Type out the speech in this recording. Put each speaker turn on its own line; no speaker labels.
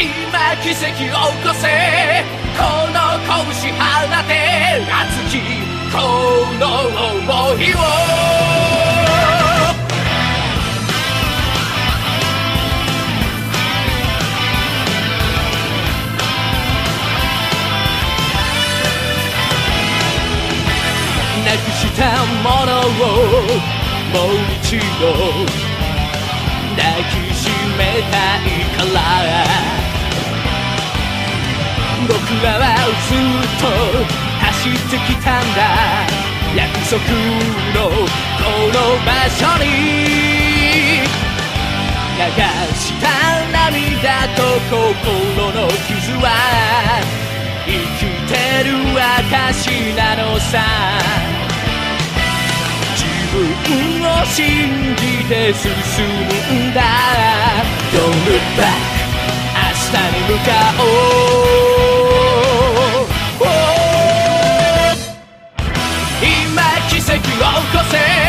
今奇跡を起こせこの拳放て熱きこの想いをなくしたものをもう一度抱きしめたいから僕らはずっと走ってきたんだ約束のこの場所に流した涙と心の傷は生きてる証なのさ自分を信じて進むんだ Don't look back 明日に向かおう今奇跡を起こせ